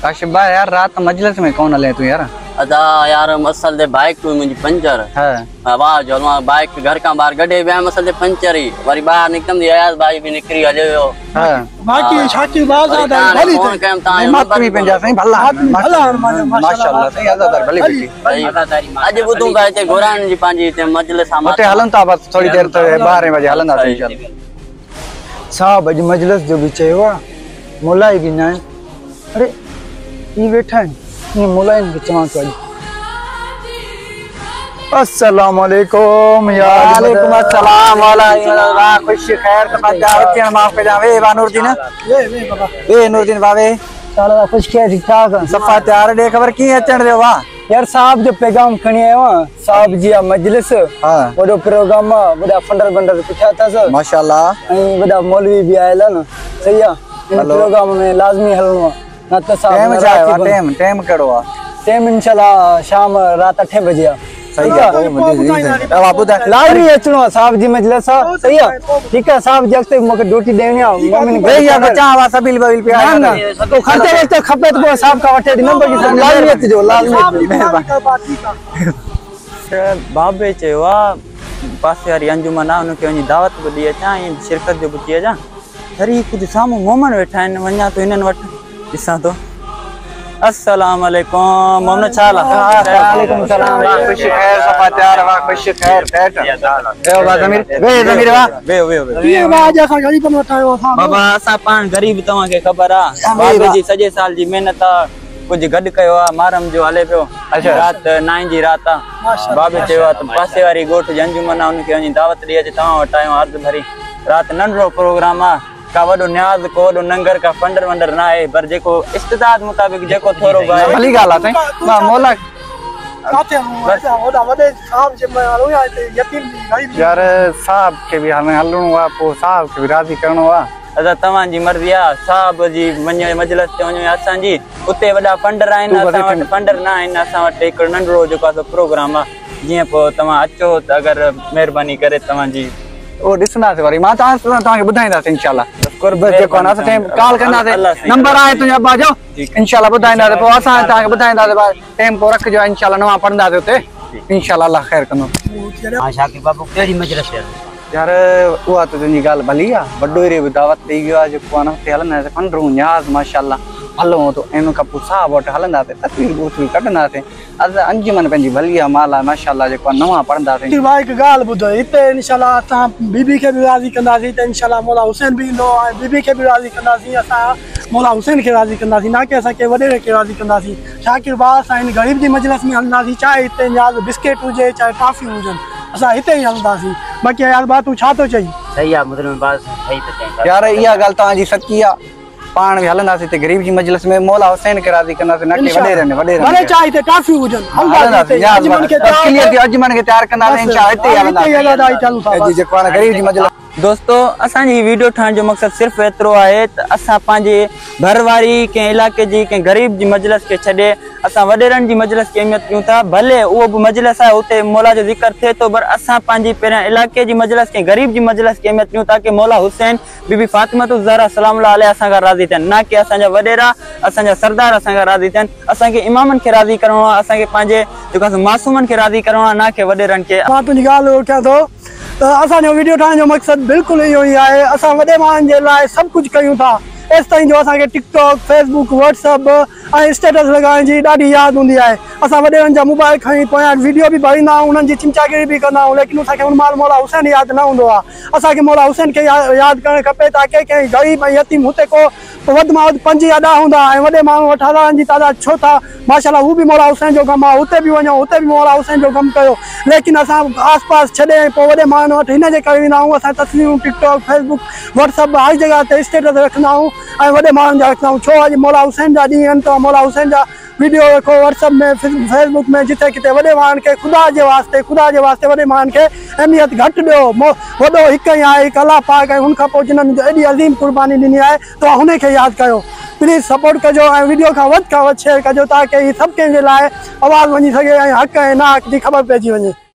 काशिफ भाई यार रात मजलिस में कौन हले तू यार? अदा यार असल दे बाइक तू मुझी पंचर हां आवाज जो बाइक घर का बाहर गडे बे असल दे पंचर ही वरी बाहर निकम दी यार भाई भी निकरी हले हो हां बाकी शाकिर बाज आदा भली फोन कम ता मत भी पंजा सही भला माशाल्लाह सही आजादार भली बेटी आजादारी आज बुदू गाय ते गोरान जी पांजी ते मजलिस सामा ओते हलन ता बस थोड़ी देर तो 12 बजे हलंदा इंशाल्लाह साहब अज मजलिस जो भी चयो मोलाई भी ना अरे ये बैठा है ये मुलायम बिचवा को अस्सलाम वालेकुम यार वालेकुम अस्सलाम वाला खुश खैर का जावे माफ कर जावे नूरदीन वे बाबा वे नूरदीन बावे साला खुश के ठीक ठाक सफा तैयार दे खबर की अचण दे वाह यार साहब जो पैगाम खणी आयो साहब जी मजलिस हां बड़ो प्रोग्राम बड़ा फंडर बंडर पिठा था सर माशाल्लाह ए बड़ा मौलवी भी आयला ना सही है प्रोग्राम में लाजमी हलनो ना तो साहब टाइम कड़ो टाइम इंशाल्लाह शाम रात 8 बजे सही है अब आप बुदा लाजमी अचनो साहब जी मजलिस सही है ठीक है साहब जी अक्ते मके ड्यूटी देनी मम्मी ने भैया बच्चा आवा सबिल बबिल पे आ ना तो खर्चे वक्त खपे तो साहब का वटे नंबर की लाजमी जो लाजमी मेहरबानी बाबे चेवा पासे वाली अंजुमन आ उनके वनी दावत बुदी अचा शिरकत जो बुदी अचा हरी कुछ सामू मोमन बैठा है वन्या तो इनन वट दिसा तो अस्सलाम वालेकुम मोमन छाला वालेकुम सलाम वाह खुश खैर सफा तैयार वाह खुश खैर बैठ ए वाह जमीर वाह वे ये आवाज का गरीब में उठायो था बाबा असा पान गरीब तवा के खबर आ बाबे जी सजे साल जी मेहनत कुछ गड कयो आ मारम जो हले पियो अच्छा रात 9 जी रात आ बाबे चयो तो पासे वाली गोठ अंजुमन उनके वनी दावत दी अज तवा वटायो अर्ज भरी रात नंढो प्रोग्राम आ का वडो न्याज को वडो नंगर का फंडर वंडर ना है पर जेको इस्तिदाद मुताबिक जेको थोरो भाई भली गाल है मां मोला काते ओदा वडे साहब जे में हलो या यतीम गरीब यार साहब के भी हमें हलणो आ पो साहब के भी राजी करनो आ अदा तवा जी मर्जी आ साहब जी मन्ने मजलिस ते वने असा जी उते वडा फंडर आइन असा वट फंडर ना आइन असा वट एक नंढरो जो का प्रोग्राम आ जे पो तवा अचो त अगर मेहरबानी करे तवा जी ओ दिसना से वरी मा ता के बुधाइंदा इंशाल्लाह कुर्बत जे कोना से टाइम कॉल करना से नंबर आए तो अब आ जाओ इंशाल्लाह बुधाइंदा तो असा ता के बुधाइंदा से टाइम को रख जो इंशाल्लाह नवा पढ़दा दे उते इंशाल्लाह अल्लाह खैर कनो हां शाकिर बाबू केडी मजलिस यार वो तो तुझी गाल भली आ बड्डो रे दावत दे गयो आज कोना ते हलना से फंडरू न्याज माशाल्लाह हलो तो एनो का पुसा वट हलंदा ते तस्वीर बोतल कटना से आज अंजुमन पंजी भलिया माला माशाल्लाह जे को नवा पढ़दा से भाई के गाल बुधो इते इंशाल्लाह असा बीबी के भी राजी कंदासी ते इंशाल्लाह मौला हुसैन भी नो बीबी के भी राजी कंदासी असा मौला हुसैन के राजी कंदासी ना के असा के वडे के राजी कंदासी शाकिर बास साइन गरीब दी मजलिस में हलनासी चाहे इते न्याज बिस्किट हुजे चाहे टॉफी हुजन असा इते ही हलदासी बाकी यार बात तू छा तो चाहिए सही है मुस्लिम बात सही तो चाहिए यार या गाल ता जी सच्ची आ पान भी हलंदा से गरीब जी मजलिस में मौला हुसैन के राजी करना से नके वडे रहने भले चाहे टॉफी हुजन हलदा से अजमन के तैयार करना से इंशाल्लाह इते हलंदा जी जे कोना गरीब जी मजलिस दोस्तों असा जी वीडियो ठाण जो मकसद सिर्फ एतरो है त असा पांजे भरवारी के इलाके जी के गरीब जी मजलिस के छडे असा वडेरन जी मजलिस की अहमियत क्यों था भले वो भी मजलिस है उते मौला जो जिक्र थे तो पर असा पांजी पेरा इलाके जी मजलिस के गरीब जी मजलिस की अहमियत क्यों था कि मौला हुसैन बीबी फातिमा तो ज़हरा सलामुल्लाह अलैहा असा का राजी थे ना कि असा वडेरा असा सरदार असा का राजी थे असा के इमामन के राजी करणो असा के पांजे जो मासूमन के राजी करणो ना के वडेरन के बात तुझी गाल क्या तो असा जो वीडियो ठाण जो मकसद बिल्कुल इहो ही है असा वडे मान जे लाए सब कुछ कयूं था इस ताईं जो असा के टिकटॉक फेसबुक व्हाट्सएप स्टेटस लगाने जी ॾाढी याद होंदी है असा वडेरन जा मोबाइल खणी पोयां वीडियो भी भरींदा उन्हनि जी चिमचागिरी भी कंदा लेकिन असा के उन माल मौला हुसैन याद ना होंदो असा के मौला हुसैन के याद करण खपे ताकि के गरीब यतीम हुते को वध में वध 5 अदा हुंदा वडे माण्हू 18 जी तादाद छो था माशाल्लाह वो भी मौला हुसैन जो कम उते भी वणो उते भी मौला हुसैन जो कम कयो लेकिन असा आस पास छडे पो वडे माण्हू वट हिन जे करे वेंदा आहियूं असा तस्वीरूं टिकटॉक फेसबुक व्हाट्सएप हर जगह ते स्टेटस रखंदा आहियूं वडे माण्हुनि जा रखंदा छो अॼु मौला हुसैन जा ॾींहं आहिनि त मौला हुसैन जा वीडियो रखो व्हाट्सएप में फेसबुक में जिते किते वडे माण्हुनि खे खुदा जे वास्ते वडे माण्हुनि खे अहमियत घटि ॾियो वॾो हिकु ई आहे हिकु अल्लाह पाक ऐं हुन खां पोइ जिन्हनि एॾी अज़ीम कुर्बानी ॾिनी आहे त हुन खे यादि कयो प्लीज़ सपोर्ट कजो ऐं वीडियो खां वधि शेयर कजो ताकि हीअ सभु कंहिंजे लाइ आवाज़ वञी सघे ऐं हक़ ऐं नाहक जी ख़बर पइजी वञे।